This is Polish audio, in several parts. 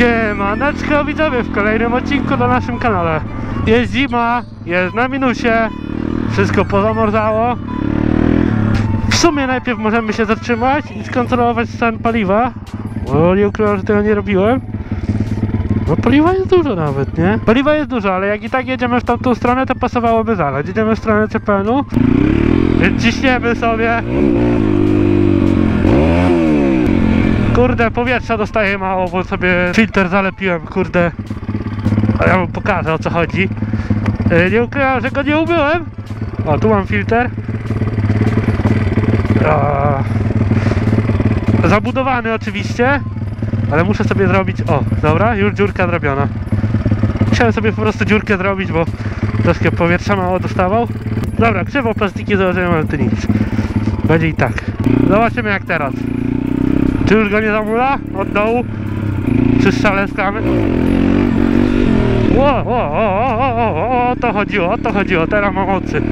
Siemaneczko widzowie, w kolejnym odcinku na naszym kanale. Jest zima, jest na minusie, wszystko pozamorzało. W sumie najpierw możemy się zatrzymać i skontrolować stan paliwa, bo nie ukrywam, że tego nie robiłem. No paliwa jest dużo nawet, nie? Paliwa jest dużo, ale jak i tak jedziemy w tamtą stronę, to pasowałoby zalać. Jedziemy w stronę CPN-u, więc ciśniemy sobie. Kurde, powietrza dostaję mało, bo sobie filtr zalepiłem, kurde. A ja wam pokażę, o co chodzi. Nie ukrywam, że go nie umyłem. O, tu mam filtr. Zabudowany oczywiście, ale muszę sobie zrobić... O, dobra, już dziurka zrobiona. Musiałem sobie po prostu dziurkę zrobić, bo troszkę powietrza mało dostawał. Dobra, krzywo plastiki założyłem, ale to nic. Będzie i tak. Zobaczymy jak teraz. Czy już go nie zamula? Od dołu? Czy strzaleskamy? O to chodziło, teraz mam mocy.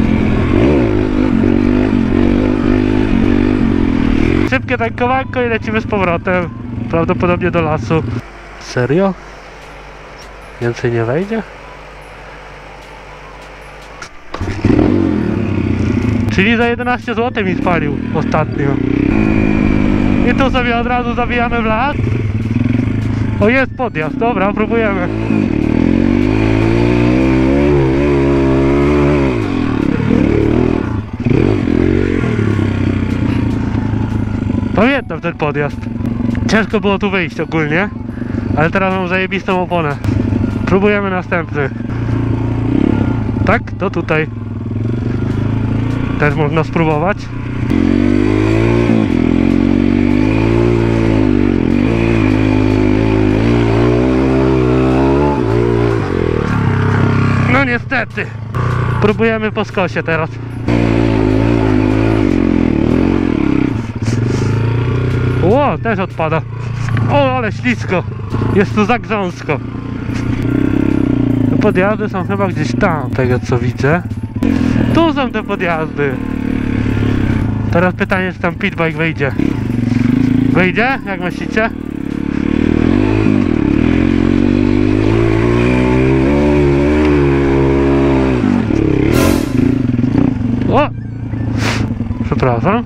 Szybkie tankowanko i lecimy z powrotem. Prawdopodobnie do lasu. Serio? Więcej nie wejdzie? Czyli za 11 zł mi spalił ostatnio. I tu sobie od razu zawijamy w las. O, jest podjazd, dobra, próbujemy. Pamiętam ten podjazd. Ciężko było tu wyjść ogólnie, ale teraz mam zajebistą oponę. Próbujemy następny. Tak, to tutaj też można spróbować. No niestety. Próbujemy po skosie teraz. Ło, też odpada. O, ale ślisko. Jest tu za grząsko. Te podjazdy są chyba gdzieś tam, tego co widzę. Tu są te podjazdy. Teraz pytanie, czy tam pitbike wyjdzie. Wyjdzie? Jak myślicie? O! Przepraszam.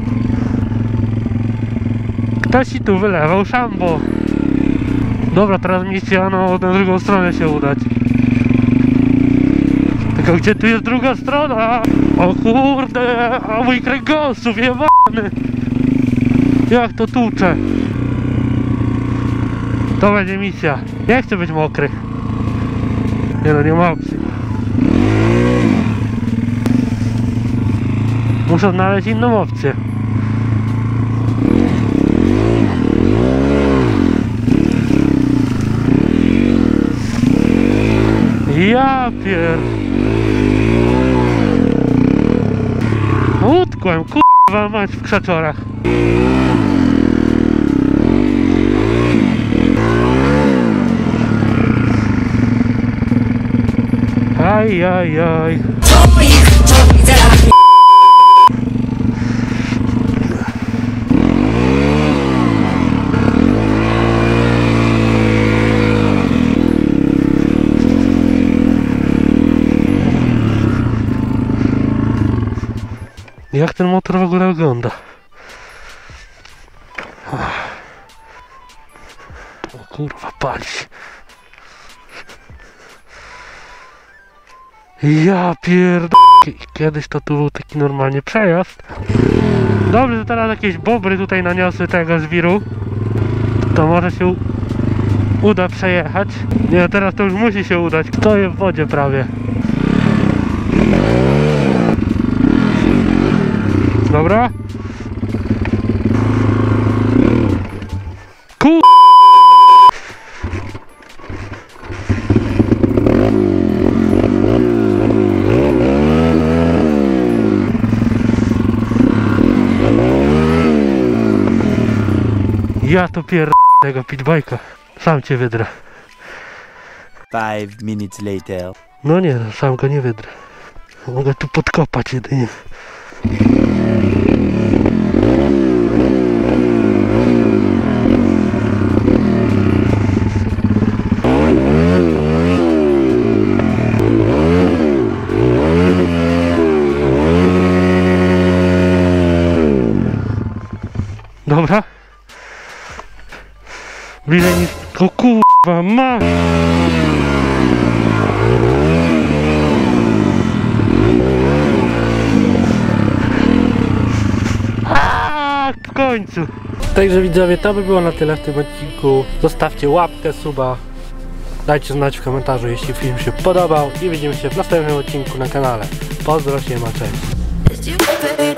Ktoś ci tu wylewał szambo. Dobra, teraz mi chciano na drugą stronę się udać. Tylko gdzie tu jest druga strona? O kurde, a mój kręgosłup jebany. Jak to tłucze. To będzie misja. Nie chcę być mokry. Nie no, nie ma opcji. Muszę znaleźć inną opcję. Ja pier... Utkłem, kurwa mać w krzaczorach. Aj. Jak ten motor w ogóle wygląda? O kurwa, pali się. Ja pierdolę. Kiedyś to tu był taki normalnie przejazd. Dobrze, że teraz jakieś bobry tutaj naniosły tego żwiru. To może się uda przejechać. Nie, teraz to już musi się udać. Stoję w wodzie prawie. Dobra. Ja to tego pitbike'a. Sam cię wydrę. 5 minutes later. No nie, sam go nie wydrę. Mogę tu podkopać jedynie. Dobra. Bliżej niż... O kurwa, ma! W końcu. Także widzowie, to by było na tyle w tym odcinku. Zostawcie łapkę, suba. Dajcie znać w komentarzu, jeśli film się podobał. I widzimy się w następnym odcinku na kanale. Pozdro, siema, cześć.